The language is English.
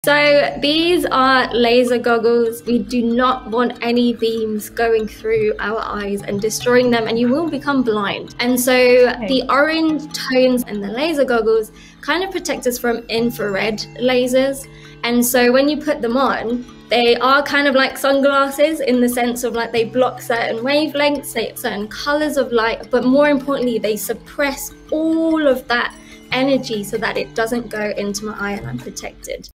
So these are laser goggles. We do not want any beams going through our eyes and destroying them, and you will become blind. And so the orange tones in the laser goggles kind of protect us from infrared lasers. And so when you put them on, they are kind of like sunglasses in the sense of like they block certain wavelengths, certain colors of light, but more importantly, they suppress all of that energy so that it doesn't go into my eye and I'm protected.